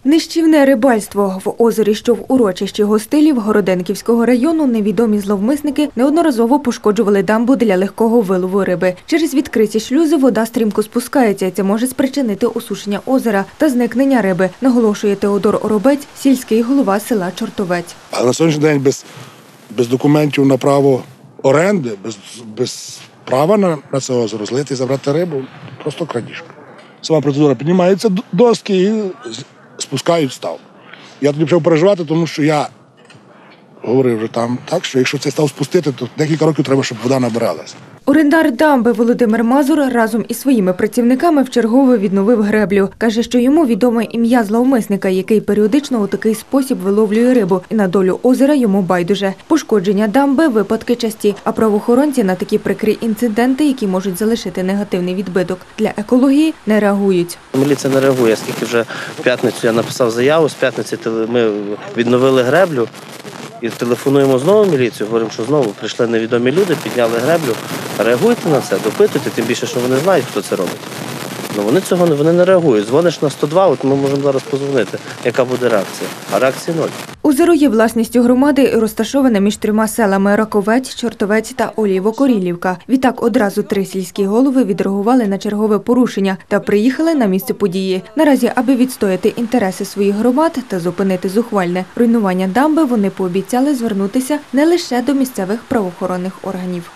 Нищівне рибальство. В озері, що в урочищі Гостилів Городенківського району, невідомі зловмисники неодноразово пошкоджували дамбу для легкого вилову риби. Через відкриті шлюзи вода стрімко спускається, і це може спричинити осушення озера та зникнення риби, наголошує Теодор Оробець, сільський голова села Чортовець. А на сьогоднішній день без документів на право оренди, без права на це озеро злити і забрати рибу – просто крадіжка. Сама процедура – піднімаються доски і спускають став. Я тоді почав переживати, тому що я говорив вже там так, що якщо цей став спустити, то декілька років треба, щоб вода набиралася. Орендар дамби Володимир Мазур разом із своїми працівниками вчергове відновив греблю. Каже, що йому відоме ім'я зловмисника, який періодично у такий спосіб виловлює рибу, і на долю озера йому байдуже. Пошкодження дамби – випадки часті, а правоохоронці на такі прикрі інциденти, які можуть залишити негативний відбиток для екології, не реагують. Міліція не реагує, оскільки вже в п'ятницю я написав заяву, з п'ятниці ми відновили греблю і телефонуємо знову в міліцію, говоримо, що знову прийшли невідомі люди, підняли греблю. Реагуйте на це, допитуйте, тим більше, що вони знають, хто це робить. Вони не реагують. Дзвониш на 102, от ми можемо зараз подзвонити, яка буде реакція. А реакції нуль. Озеро є власністю громади і розташоване між трьома селами – Раковець, Чортовець та Олієво-Корілівка. Відтак одразу 3 сільські голови відреагували на чергове порушення та приїхали на місце події. Наразі, аби відстояти інтереси своїх громад та зупинити зухвальне руйнування дамби, вони пообіцяли звернутися не лише до місцевих правоохоронних органів.